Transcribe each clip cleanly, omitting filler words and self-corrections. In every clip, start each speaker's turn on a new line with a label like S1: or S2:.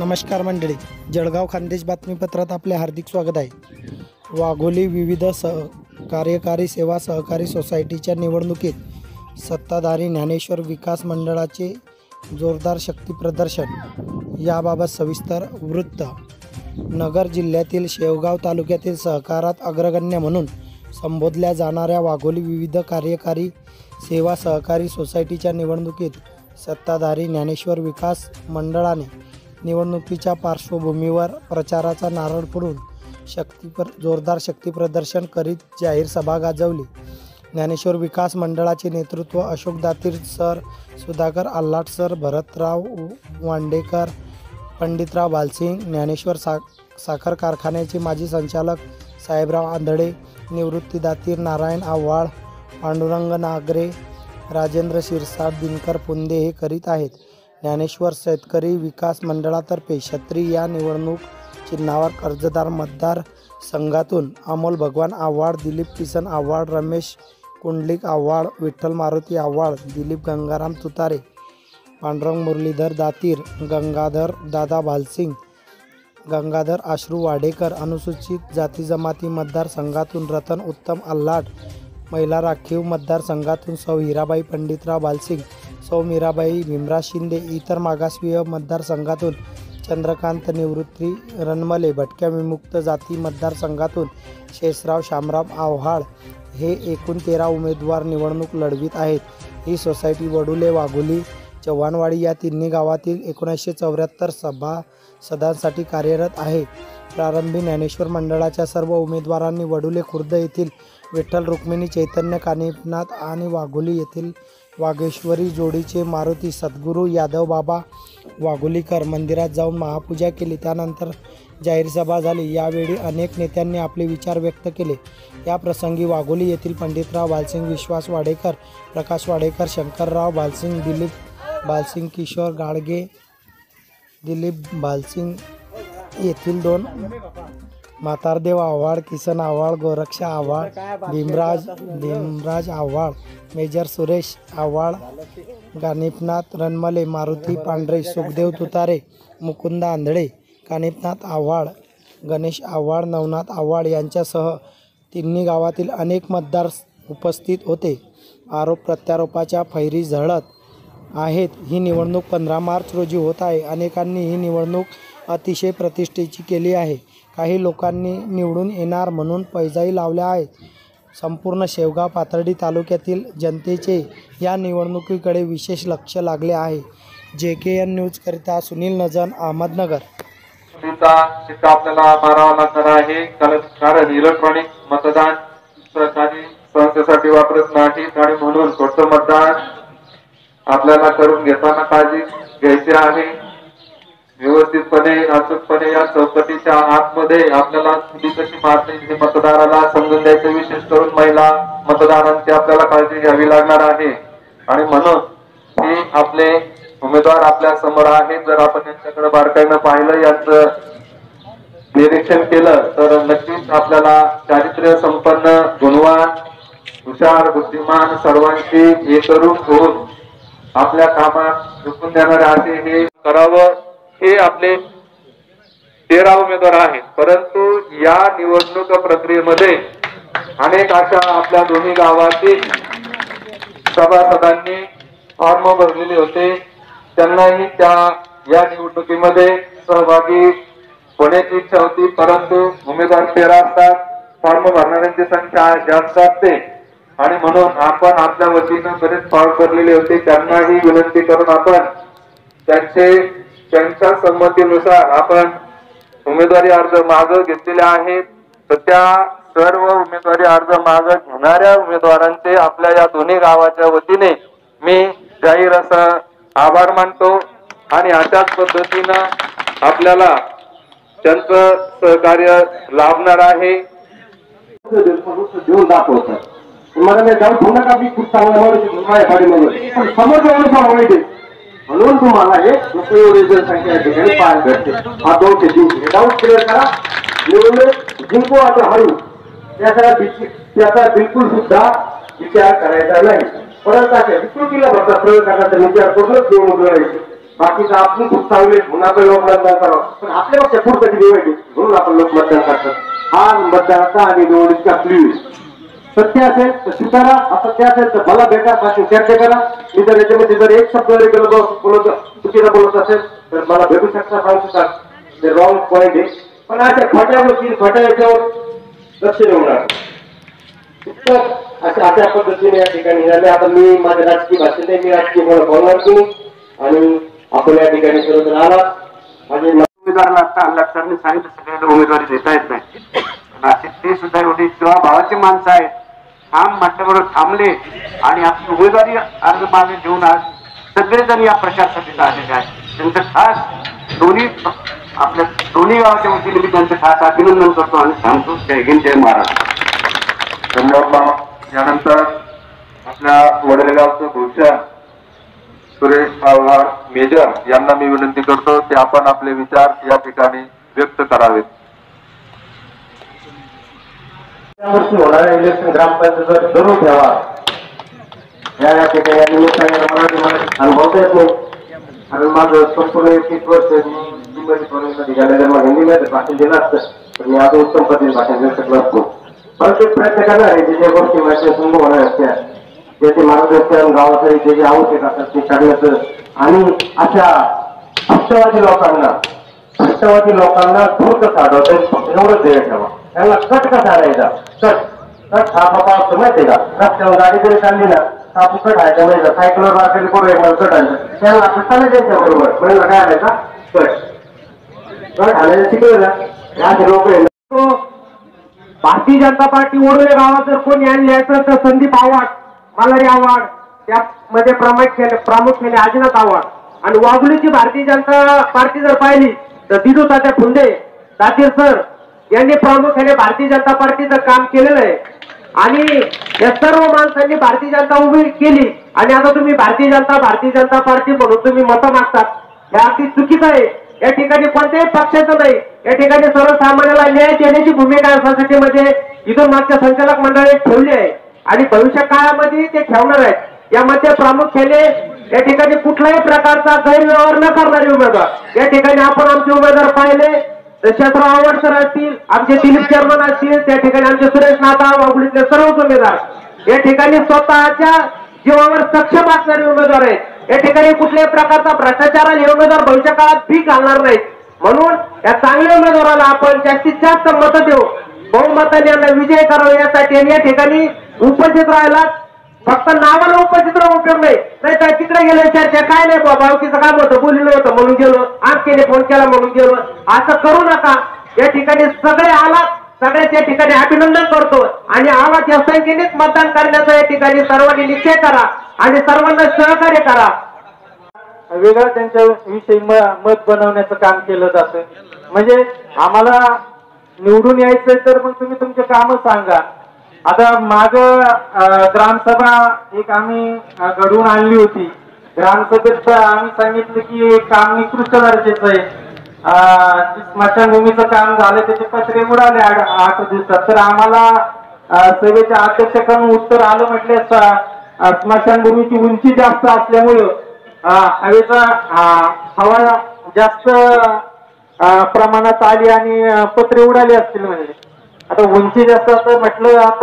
S1: नमस्कार मंडळी, जळगाव खानदेश बातमीपत्रात आपले हार्दिक स्वागत आहे। वाघोली विविध कार्यकारी सेवा सहकारी सोसायटीच्या निवडणुकीत सत्ताधारी ज्ञानेश्वर विकास मंडळाचे जोरदार शक्ती प्रदर्शन। याबाबत सविस्तर वृत्त। नगर जिल्ह्यातील शेवगाव तालुक्यातील सहकारात अग्रगण्य म्हणून संबोधल्या जाणाऱ्या वाघोली विविध कार्यकारी सेवा सहकारी सोसायटीच्या निवडणुकीत सत्ताधारी ज्ञानेश्वर विकास मंडळाने निवडणुकीच्या पार्श्वभूमीवर प्रचाराचा नारळ फोडून जोरदार शक्ती प्रदर्शन करीत जाहीर सभा गाजवली। ज्ञानेश्वर विकास मंडळाचे नेतृत्व अशोक दातीर सर, सुधाकर आल्हाट सर, भरतराव वांडेकर, पंडितराव भालसिंग, ज्ञानेश्वर साखर कारखान्याचे माजी संचालक साहेबराव आंधळे, निवृत्ती दातीर नारायण आव्हाड, पांडुरंग नागरे, राजेंद्र शिरसाट, दिनकर पुंदे हे करीत आहेत। ज्ञानेश्वर शेतकरी विकास मंडळातर्फे छत्री या निवडणूक चिन्हावर कर्जदार मतदार संघातून अमोल भगवान आव्हाड, दिलीप किसन आव्हाड, रमेश कुंडलिक आव्हाड, विठ्ठल मारुती आव्हाड, दिलीप गंगाराम तुतारे, पांडुरंग मुरलीधर दातीर, गंगाधर दादा भालसिंग, गंगाधर आश्रू वाडेकर, अनुसूचित जाती जमाती मतदारसंघातून रतन उत्तम आल्हाट, महिला राखीव मतदारसंघातून सौ हिराबाई पंडितराव भालसिंग, सौ मीराबाई भीमराज शिंदे, इतर मागासवर्गीय मतदारसंघातून चंद्रकांत निवृत्ती रनमले, भटक्या विमुक्त जाती मतदारसंघातून शेषराव शामराव आव्हाड हे एकूण 13 उमेदवार निवडणूक लढवित आहेत। ही सोसायटी वडुले, वाघोली, चव्हाणवाडी या तिन्ही गावातील 1974 सभासदांसाठी कार्यरत आहे। प्रारंभी ज्ञानेश्वर मंडळाच्या सर्व उमेदवारांनी वडुले खुर्द येथील विठ्ठल रुक्मिणी चैतन्य कानिफनाथ आणि वाघोली येथील वाघेश्वरी जोडीचे मारुती सद्गुरू यादव बाबा वाघोलीकर मंदिरात जाऊन महापूजा केली। त्यानंतर जाहीर सभा झाली। यावेळी अनेक नेत्यांनी आपले विचार व्यक्त केले। या प्रसंगी वाघोली येथील पंडितराव भालसिंग, विश्वास वाडेकर, प्रकाश वाडेकर, शंकरराव भालसिंग, दिलीप भालसिंग, किशोर गाडगे, दिलीप भालसिंग येथील 2 म्हातारदेव आव्हाड, किसन आव्हाड, गोरक्षा आव्हाड, भीमराज आव्हाड, मेजर सुरेश आव्हाड, कानिफनाथ रनमले, मारुती पांढरे, सुखदेव तुतारे, मुकुंदा आंधळे, कानिफनाथ आव्हाड, गणेश आव्हाड, नवनाथ आव्हाड यांच्यासह तिन्ही गावातील अनेक मतदार उपस्थित होते। आरोप प्रत्यारोपाच्या फैरी झडत आहेत। ही निवडणूक 15 मार्च रोजी होत आहे। अनेकांनी ही निवडणूक अतिशय प्रतिष्ठेची केली आहे। काही लोकांनी निवडून येणार म्हणून पैजाही लावल्या आहेत। संपूर्ण शेवगाव पाथर्डी तालुक्यातील जनतेचे या निवडणुकीकडे विशेष लक्ष लागले आहे। JKN न्यूज करिता सुनील नजन, अहमदनगर।
S2: आपल्याला मारावा लागणार आहे, कारण इलेक्ट्रॉनिक मतदान सहकारी संस्थेसाठी वापरत नाही आणि म्हणून छोटं मतदान आपल्याला करून घेताना काळजी घ्यायची आहे। व्यवस्थितपणे अचूकपणे या चौकटीच्या आतमध्ये आपल्याला कुठे कशी मारते हे मतदाराला समजून द्यायचं। विशेष करून महिला मतदारांची आपल्याला काळजी घ्यावी लागणार आहे आणि म्हणून हे आपले उमेदवार आपल्या समोर आहेत। जर आपण यांच्याकडे बारकाईनं पाहिलं, यांचं निरीक्षण केलं तर नक्कीच आपल्याला चारित्र्य संपन्न, गुणवान, हुशार, बुद्धिमान, सर्वांची एकरूप होऊन आपल्या कामात झुकून देणारे असे हे करावं। हे आपले 13 उमेदवार आहेत, परंतु या निवडणूक प्रक्रियेमध्ये अनेक अशा आपल्या दोन्ही गावातील सभासदांनी फॉर्म भरलेले होते। त्यांनाही या निवडणुकीमध्ये सहभागी होण्याची इच्छा होती, परंतु उमेदवार 13 असतात, फॉर्म भरणाऱ्यांची संख्या जास्त असते आणि म्हणून आपण आपल्या वतीनं बरेच फॉर्म भरलेले होते। त्यांनाही विनंती करून आपण त्यांच्या संमतीनुसार आपण उमेदवारी अर्ज मागे घेतलेले आहेत। तर त्या सर्व उमेदवारी अर्ज मागे घेणाऱ्या उमेदवारांचे आपल्या या दोन्ही गावाच्या वतीने मी जाहीर असं आभार मानतो आणि अशाच पद्धतीनं आपल्याला त्यांचं सहकार्य लाभणार आहे।
S3: देऊन दाखवतात मला नाही जाऊ ठेवू नका, मी खूप चांगला म्हणून तुम्हाला हे उपयोगी संख्या या ठिकाणी पाहायला भेटते। हा दोन डाऊट क्लिअर करा। निवडणूक जिंकू आता हळू त्याचा बिलकुल सुद्धा विचार करायचा नाही। परत विकृतीला प्रयोग करण्याचा विचार करूनच निवडणूक लढायची। बाकीचं आपण खूप चांगले म्हणून आपण लोक मतदान करावं, पण आपल्यापेक्षा पुढचं किती वाईट आहे म्हणून आपण लोक मतदान करतात. हा मतदानाचा आणि निवडणुकीचा क्लिअर सत्य असेल तर स्वीकारा, असत्य असेल तर मला भेटा, बाकी चर्चा करा. मी जर याच्यामध्ये जर एक शब्द चुकीचा बोलत असेल तर मला भेटू शकता, सांगू शकता ते रॉंग पॉईंट आहे. पण अशा खोट्या गोष्टी खोट्या याच्यावर लक्ष देऊन अशा पद्धतीने या ठिकाणी झाले. आता मी माझ्या राजकीय भाषेत आहे, मी राजकीय बोलणार की आणि आपण या ठिकाणी सर्वजण आला. माझे उमेदवाराला लक्षात सांगितलं सगळ्यांना उमेदवारी देता येत नाही, असे ते सुद्धा एवढी किंवा भावाची माणसं आहेत. थांब म्हटल्याबरोबर थांबले आणि आपली उमेदवारी अर्ज मागे घेऊन आज सगळेजण या प्रचारसभेला आलेले आहेत. त्यांचं खास आपल्या दोन्ही गावाच्या वतीने मी त्यांचं खास अभिनंदन करतो आणि सांगतो जय हिंद जय महाराष्ट्र.
S2: धन्यवाद. यानंतर आपल्या वडलेगावचं भूषण सुरेश पवार मेजर यांना मी विनंती करतो की आपण आपले विचार या ठिकाणी व्यक्त करावेत.
S3: यावर्षी होणाऱ्या इलेक्शन ग्रामपंचायत जरूर ठेवा. या ठिकाणी मला अनुभवता येत नाही, कारण माझं संपूर्ण 21 वर्ष हिंदीमध्ये भाषण दिलं असतं तर मी आता उत्तम पद्धतीने भाषण देऊ शकलो असतो. प्रत्येक प्रयत्न करणार आहे जे ज्या गोष्टी माझ्या संभव होणार असत्या त्याचे मार्गदर्शन गावासाठी जे आवश्यक असतात ते करण्याचं आणि अशा भ्रष्टवादी लोकांना दूर कसं आढळतं एवढंच ध्येय ठेवा. त्यांना कट कसा आणायचा, कट हा बाबा असतो माहितीये का, रस्त्यावर गाडी जरी चालली ना हा कट आहे माहिती सायकलवर असेल करू कट आणायचं त्याला असं चालायचं बरोबर म्हणजे काय आणायचा कट आणायचं शिकवलं ना या लोक भारतीय जनता पार्टी ओढवे गावात जर कोणी आणले तर संदीप आव्हाड, मालारी आव्हाड, त्यामध्ये प्रामुख्याने आजीनाथ आव्हाड आणि वाघुलीची भारतीय जनता पार्टी जर पाहिली तर दिदू तात्या फुंदे दातीर सर यांनी प्रामुख्याने भारतीय जनता पार्टीचं काम केलेलं आहे आणि या सर्व माणसांनी भारतीय जनता उभी केली आणि आता तुम्ही भारतीय जनता पार्टी म्हणून तुम्ही मतं मागतात, हे अगदी चुकीचं आहे. या ठिकाणी कोणत्याही पक्षाचं नाही, या ठिकाणी सर्वसामान्याला न्याय देण्याची भूमिका सोसायटीमध्ये इथून मागच्या संचालक मंडळाने ठेवली आहे आणि भविष्य काळामध्ये ते ठेवणार आहेत. यामध्ये प्रामुख्याने या ठिकाणी कुठल्याही प्रकारचा गैरव्यवहार न करणारे उमेदवार या ठिकाणी आपण आमचे उमेदवार पाहिले तर शत्रु आव्हाड सर असतील, आमचे दिलीप चेअरमन असतील, त्या ठिकाणी आमचे सुरेश नाथा वाघुलीतले सर्वच उमेदवार या ठिकाणी स्वतःच्या जीवावर सक्षम असणारे उमेदवार आहेत. या ठिकाणी कुठल्याही प्रकारचा भ्रष्टाचार हे उमेदवार भविष्य काळात भीक घालणार नाहीत. म्हणून या चांगल्या उमेदवाराला आपण जास्तीत जास्त मतं देऊ, बहुमताने यांना विजय करावा यासाठी आणि या ठिकाणी उपस्थित राहायला फक्त नावाला उपस्थित राहून उपयोग नाही तर तिकडे गेले चर्चा काय नाही बाबा बावकीचं काम होतं बोललेलं होतं म्हणून गेलो, आमच्याने फोन केला म्हणून गेलो, असं करू नका. या ठिकाणी सगळे आला, सगळ्याच या ठिकाणी अभिनंदन करतो आणि आवाज या संख्येनेच मतदान करण्याचा या ठिकाणी सर्वांनी निश्चय करा आणि सर्वांना सहकार्य करा.
S4: वेगळं त्यांच्या विषयी मत बनवण्याचं काम केलं जातं. म्हणजे आम्हाला निवडून यायचंय तर मग तुम्ही तुमचे काम सांगा. आता माग ग्रामसभा एक आम्ही घडवून आणली होती. ग्रामसभेत आम्ही सांगितलं की काम निकृष्ट दर्जाचं आहे, स्मशानभूमीचं काम झालं त्याचे पत्रे उडाले 8 दिवसात. तर आम्हाला सभेच्या अध्यक्षाकडून उत्तर आलं म्हटले स्मशानभूमीची उंची जास्त असल्यामुळं हवेचा हवा जास्त प्रमाणात आली आणि पत्रे उडाले असतील. म्हणजे आता उंची जास्त आता म्हटलं आता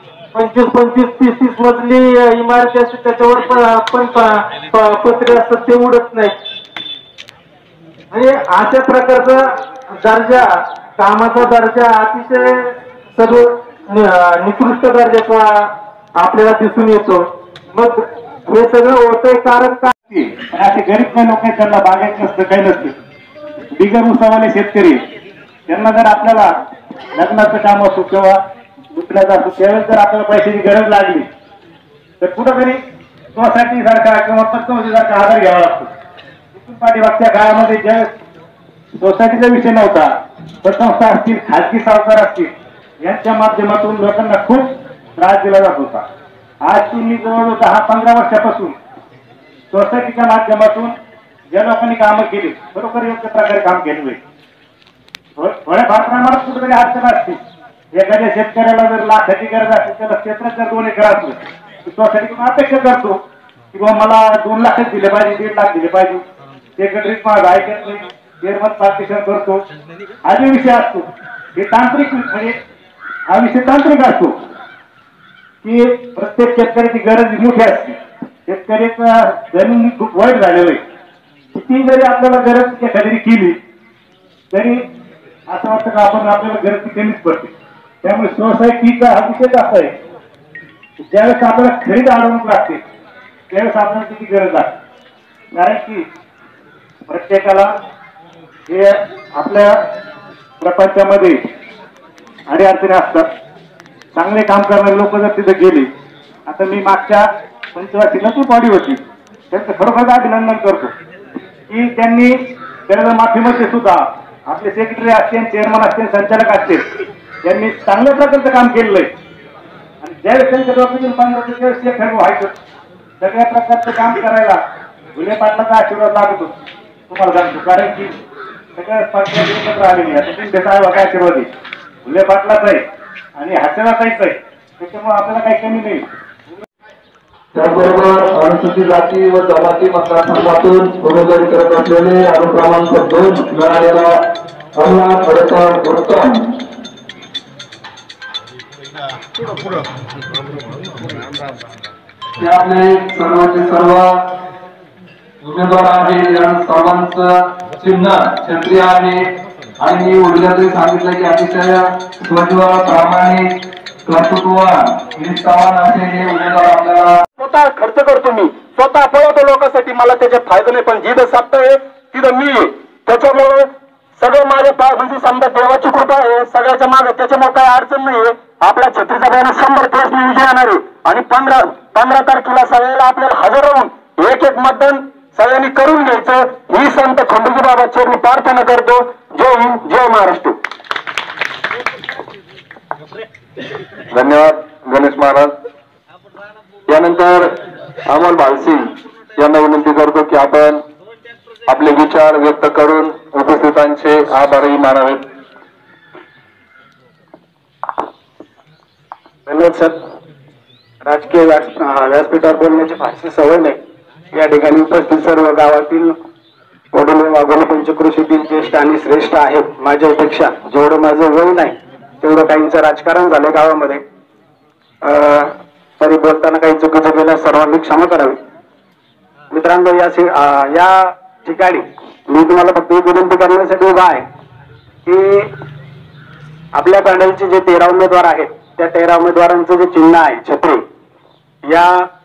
S4: 25-30 मजली इमारती असते त्याच्यावर पण पत्रे असतात ते उडत नाहीत. म्हणजे अशा प्रकारचा दर्जा कामाचा दर्जा अतिशय सर्व निकृष्ट दर्जाचा आपल्याला दिसून येतो. मग हे सगळं होतंय कारण काय
S5: असे गरीब काही लोक आहेत त्यांना बागायचं नसतं काही नसतं. बिगर उसावाले शेतकरी त्यांना जर आपल्याला लग्नाचं काम असो किंवा दुसऱ्याचं असो त्यावेळेस जर आपल्याला पैशाची गरज लागली तर कुठंतरी सोसायटी सारखा किंवा पतसंस्थी सारखा आधार घ्यावा लागतो. तिथून पाठीमागच्या काळामध्ये ज्या सोसायटीचा विषय नव्हता, पतसंस्था असतील, खाजगी सावकार असतील यांच्या माध्यमातून लोकांना खूप त्रास दिला जात होता. आज तुम्ही जवळ 10-15 वर्षापासून सोसायटीच्या माध्यमातून ज्या लोकांनी कामं केली बरोबर योग्य प्रकारे काम केले. थोड्याफार प्रमाणात कुठेतरी अडचण असते. एखाद्या शेतकऱ्याला जर लाखाची गरज असते त्याला क्षेत्रात जर 2 एकर असलं तर सोसायटीकडून अपेक्षा करतो की बाबा मला 2 लाखच दिले पाहिजे, 1.5 लाख दिले पाहिजे. सेक्रेटरी माझा ऐकत नाही, चेअरमन पार्टिशन करतो, हा जो विषय असतो हे तांत्रिक म्हणजे हा विषय तांत्रिक असतो की प्रत्येक शेतकऱ्याची गरज मोठी असते. शेतकऱ्याचा जमीन खूप वाईट झालेलं आहे. किती जरी आपल्याला गरज एखादी केली तरी असं वाटतं का आपण आपल्याला गरज कमीच पडते. त्यामुळे सोसायटीचा हा विषय असा आहे, ज्यावेळेस आपल्याला खरीद अडवणूक लागते त्यावेळेस आपल्याला किती गरज लागते. कारण की प्रत्येकाला हे आपल्या प्रपंचामध्ये अडीअडचणी असतात. चांगले काम करणारे लोक जर तिथे गेले, आता मी मागच्या पंचवार्षिकला ती बॉडी होती, त्यांचं खरोखर अभिनंदन करतो की त्यांनी कर्जमाफीमध्ये सुद्धा आपले सेक्रेटरी असतील, चेअरमन असतील, संचालक असतील, त्यांनी चांगल्या प्रकारचं काम केलेलं आहे. आणि ज्यावेळेस त्यांच्या डॉक्टरची त्यावेळेस हे खरं व्हायचं. सगळ्या प्रकारचं काम करायला घुले पाटलाचा आशीर्वाद लागतो तुम्हाला सांगतो. कारण की सगळ्या पाटला एकत्र आलेली आहे, त्याचा आशीर्वाद आहे घुले पाटलाच आहे आणि हास्यनाथाच आहे. त्याच्यामुळे आपल्याला काही कमी नाही.
S2: त्याचबरोबर अनुसूचित जाती व जमाती मतदारसंघातून उमेदवारी करत असलेले अनुक्रमांक 2 मिळालेला अरुणा खडकर उत्तम हे आपले सर्वांचे सर्व उमेदवार आहे. या सर्वांचं चिन्ह क्षत्रिय आहे आणि मी उद्यातही सांगितलं की अतिशय स्वच्छ प्रामाणिक कर्तृत्ववान निष्ठावान असे हे उमेदवार आपल्याला
S3: स्वतः खर्च करतो, मी स्वतः पळवतो लोकांसाठी, मला त्याच्यात फायदा नाही. पण जिथं सत्ता आहे तिथं मी आहे. त्याच्यामुळे सगळं माझ्या म्हणजे समजा देवाची कृपा आहे सगळ्याच्या मागे, त्याच्यामुळे काही अडचण नाहीये. आपल्या छत्रीचा बॅनर 100% विजय येणार आहे आणि 15 तारखेला सगळ्याला आपल्याला हजर राहून एक मतदान सगळ्यांनी करून घ्यायचं ही संत खंडोजी बाबा चरणी प्रार्थना करतो. जय हिंद, जय महाराष्ट्र.
S2: धन्यवाद गणेश महाराज. यानंतर अमोल भालसिंग यांना विनंती करतो की आपण आपले विचार व्यक्त करून उपस्थितांचे आभारही मानावेत.
S3: धन्यवाद सर. राजकीय व्यासपीठावर बोलण्याची फारशी सवय नाही. या ठिकाणी उपस्थित सर्व गावातील वडील वाघोली पंचक्रोशीतील ज्येष्ठ आणि श्रेष्ठ आहेत. माझ्यापेक्षा जेवढं माझं वय नाही तेवढं काहींचं राजकारण झालं गावामध्ये. तरी बोलताना काही चुकीचं केलं सर्वांनी क्षमा करावी. मित्रांनो, या ठिकाणी मी तुम्हाला फक्त एक विनंती करण्यासाठी उभा आहे की आपल्या पॅनलचे जे 13 उमेदवार आहेत त्या 13 उमेदवारांचं जे चिन्ह आहे छत्री, या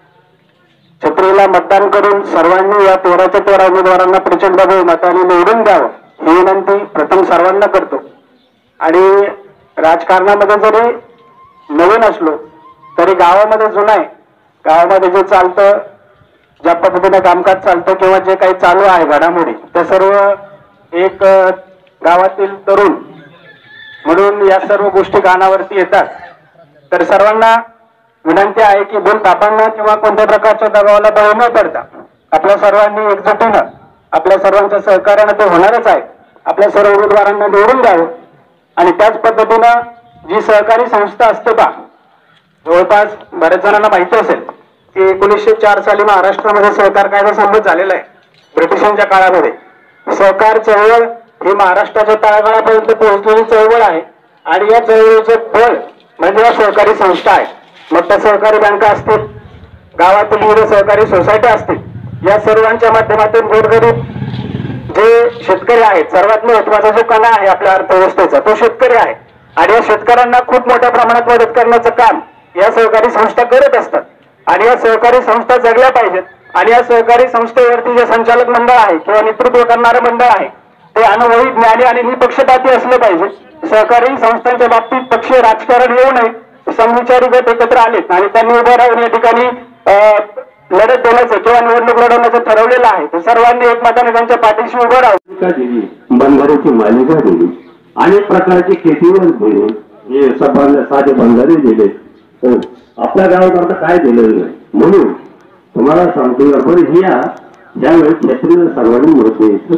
S3: छत्रीला मतदान करून सर्वांनी या 13 उमेदवारांना प्रचंड बहुमताने निवडून द्यावं ही विनंती प्रथम सर्वांना करतो. आणि राजकारणामध्ये जरी नवीन असलो तरी गावामध्ये जुनं आहे. गावामध्ये जे चालतं, ज्या पद्धतीने कामकाज चालतं किंवा जे काही चालू आहे घडामोडी, त्या सर्व एक गावातील तरुण म्हणून या सर्व गोष्टी कानावरती येतात. तर सर्वांना विनंती आहे की बोल तापांना किंवा कोणत्या प्रकारच्या दबावाला बळी न पडता आपल्या सर्वांनी एकजुटीनं आपल्या सर्वांच्या सहकार्यानं ते होणारच आहे. आपल्या सर्व उमेदवारांना निवडून द्यावं. आणि त्याच पद्धतीनं जी सहकारी संस्था असते पा, जवळपास बऱ्याच जणांना माहिती असेल की 1904 साली महाराष्ट्रामध्ये सहकार कायदा संमत झालेला आहे. ब्रिटिशांच्या काळामध्ये सहकार चळवळ ही महाराष्ट्राच्या तळागाळापर्यंत पोहोचलेली चळवळ आहे. आणि या चळवळीचं बळ म्हणजे या सहकारी संस्था आहे. मग त्या सहकारी बँका असतील, गावातील विविध सहकारी सोसायटी असतील, या सर्वांच्या माध्यमातून गोरगरीब जे शेतकरी आहेत, सर्वात महत्वाचा जो कणा आहे आपल्या अर्थव्यवस्थेचा तो शेतकरी आहे. आणि या शेतकऱ्यांना खूप मोठ्या प्रमाणात मदत करण्याचं काम या सहकारी संस्था करत असतात. आणि या सहकारी संस्था जगल्या पाहिजेत. आणि या सहकारी संस्थेवरती जे संचालक मंडळ आहे किंवा नेतृत्व करणारं मंडळ आहे ते अनुभवी, ज्ञानी आणि निपक्षपाती असलं पाहिजे. सहकारी संस्थांच्या बाबतीत पक्षीय राजकारण येऊ नये. समविचारी गट एकत्र आलेत आणि त्यांनी उभं राहून या ठिकाणी लढत देण्याचं किंवा निवडणूक लढवण्याचं ठरवलेलं आहे. तर सर्वांनी एकमताने त्यांच्या पाठीशी उभं राहून
S5: बंधाऱ्याची मालिका दिली, अनेक प्रकारची खेतीवर दिली, हे साधे बंधारे दिले. तर आपल्या गावात आता काय दिलेलं नाही. म्हणून तुम्हाला सांगतो आपण यावेळेस क्षेत्रीय सर्वांनी मत द्यायचं,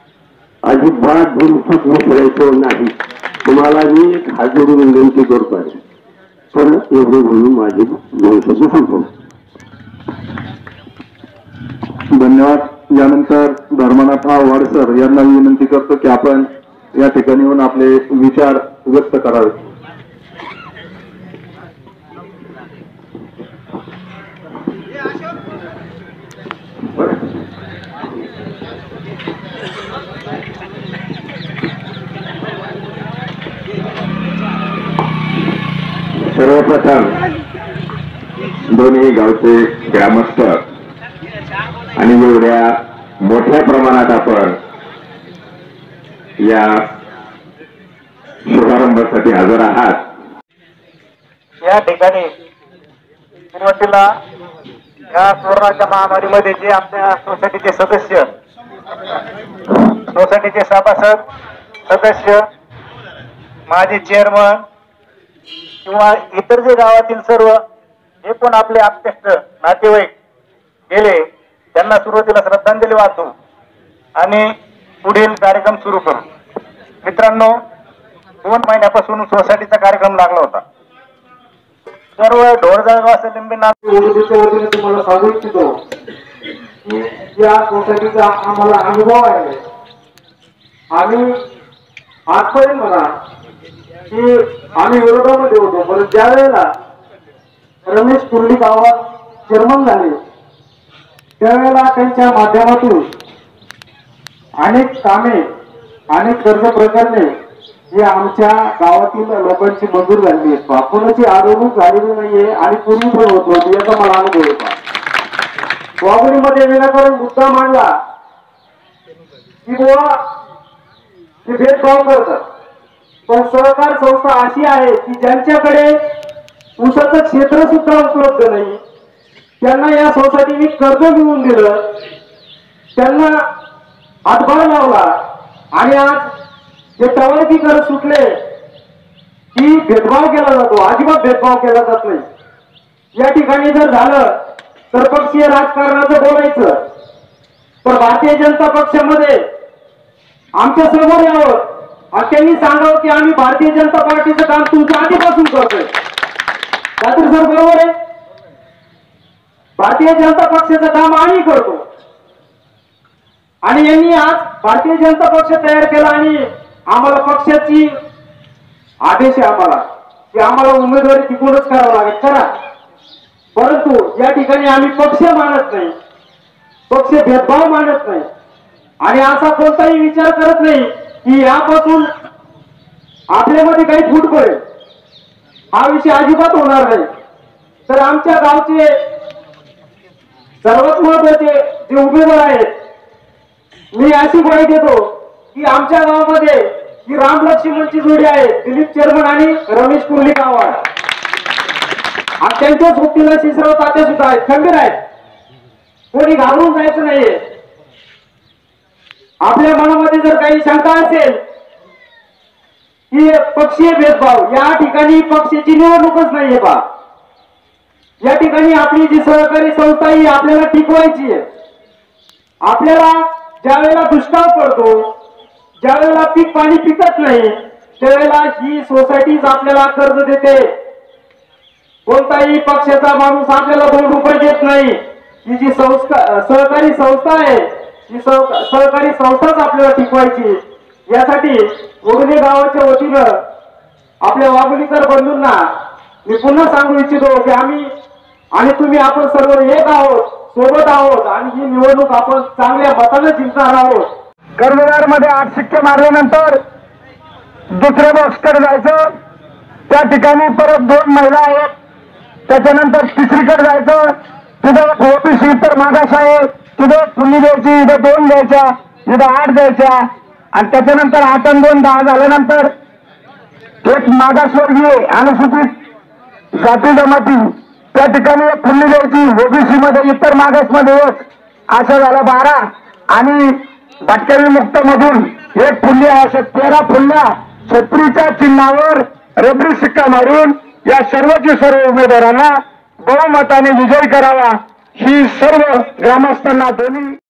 S5: अजिबात भूमुखीत मिसळायचं नाही. तुम्हाला मी एक हात जोडून विनंती करतो आहे. पण एवढे म्हणून माझी भविष्याची संपवतो.
S2: धन्यवाद.
S3: यानंतर धर्मनाथ वाडसर यांना विनंती करतो की आपण या ठिकाणी येऊन आपले विचार व्यक्त करावे.
S6: सर्वप्रथम दोन्ही गावचे ग्रामस्थ आणि एवढ्या मोठ्या प्रमाणात आपण या शुभारंभासाठी हजर आहात.
S4: या ठिकाणी सुरुवातीला या कोरोनाच्या महामारीमध्ये जे आपल्या सोसायटीचे सदस्य, सोसायटीचे सभासद, सदस्य, माजी चेअरमन किंवा इतर जे गावातील सर्व जे पण आपले आप्तेष्ट नातेवाईक गेले त्यांना सुरुवातीला श्रद्धांजली वाहतो आणि पुढील कार्यक्रम सुरू करू. मित्रांनो, 2 महिन्यापासून सोसायटीचा कार्यक्रम लागला होता. सर्व ढोरजळगाव असे लिंबीनाथ
S3: वतीने तुम्हाला सांगू इच्छितो की या सोसायटीचा आम्हाला अनुभव आहे. आम्ही आजपर्यंत म्हणा की आम्ही विरोधामध्ये होतो, परंतु ज्या वेळेला रमेश कुर्ली गावात चेअरमन झाले त्यावेळेला त्यांच्या माध्यमातून अनेक कामे, अनेक कर्ज प्रकरणे ही आमच्या गावातील लोकांची मंजूर झाली आहेत. कोणाची आरोग्य झालेली नाहीये आणि पूर्वी पण होत नव्हती याचा मला अनुभव होता. वाघोलीमध्ये विनाकारण मुद्दा मांडला की बुवा ते भेदभाव करतात, पण सहकार संस्था अशी आहे की ज्यांच्याकडे ऊसाचं क्षेत्र सुद्धा उपलब्ध नाही त्यांना या सोसायटीने कर्ज मिळवून दिलं, त्यांना हातभार लावला आणि आज जे टवाळकी कर सुटले की भेदभाव केला जातो, अजिबात भेदभाव केला जात नाही. या ठिकाणी जर झालं तर पक्षीय राजकारणाचं बोलायचं, तर भारतीय जनता पक्षामध्ये आमच्या समोर यावं आणि त्यांनी सांगावं की आम्ही भारतीय जनता पार्टीचं काम तुमच्या आधीपासून करतोय. रात्री सर बरोबर आहे, भारतीय जनता पक्षाचं काम आम्ही करतो आणि यांनी आज भारतीय जनता पक्ष तयार केला आणि आम्हाला पक्षाची आदेश आहे आम्हाला की आम्हाला उमेदवारी तिकूनच करावं लागेल करा. परंतु या ठिकाणी आम्ही पक्ष मानत नाही, पक्ष भेदभाव मानत नाही आणि असा कोणताही विचार करत नाही की यापासून आपल्यामध्ये काही फूट पडेल. हा विषय अजिबात होणार नाही. तर आमच्या गावचे सर्वात महत्वाचे जे उमेदवार आहेत, मी अशी ग्वाही देतो की आमच्या गावामध्ये ही रामलक्ष्मणची जोडी आहे, दिलीप चेअरमन आणि रमेश कुर्ली गावाड. आणि त्यांच्या सोबतीला शिसराव तात्या सुद्धा आहेत, खंबीर आहेत, कोणी घाबरून जायचं नाहीये. आपल्या मनामध्ये जर काही शंका असेल की पक्षीय भेदभाव, या ठिकाणी पक्षाची निवडणूकच नाहीये बा. या ठिकाणी आपली जी सहकारी संस्था ही आपल्याला टिकवायची आहे. आपल्याला ज्या वेळेला दुष्काळ पडतो, ज्या वेळेला पीक पाणी पिकत नाही, त्यावेळेला ही सोसायटीच आपल्याला कर्ज देते. कोणताही पक्षाचा माणूस आपल्याला 2 रुपये देत नाही. ही जी सहकारी संस्था आहे, ही सहकारी संस्थाच आपल्याला टिकवायची. यासाठी वडुले गावाच्या वतीनं आपल्या वाघोलीकर बंधूंना मी पुन्हा सांगू इच्छितो की आम्ही आणि तुम्ही आपण सर्व एक आहोत, सोबत आहोत आणि ही निवडणूक आपण चांगल्या मताने जिंकणार आहोत.
S5: कर्जदार मध्ये 8 शिक्के मारल्यानंतर दुसऱ्या बॉक्सकडे जायचं, त्या ठिकाणी परत 2 महिला आहेत, त्याच्यानंतर तिसरीकडे जायचं, तिथं ओबीसी तर मागास आहे, तिथं फुल्ली द्यायची, इथं 2 द्यायच्या, इथं 8 द्यायच्या आणि त्याच्यानंतर 8 आणि 2 10 झाल्यानंतर एक मागासवर्गीय अनुसूचित जाती जमाती त्या ठिकाणी एक फुल्ली द्यायची, ओबीसी मध्ये इतर मागासमध्ये 1, असं झालं 12 आणि भटकरी मुक्त मधून 1 फुल्ली आहे. अशा 13 फुल्ल्या छत्रीच्या चिन्हावर रबरी शिक्का मारून या सर्व उमेदवारांना बहुमताने विजयी करावा ही सर्व ग्रामस्थांना दोन्ही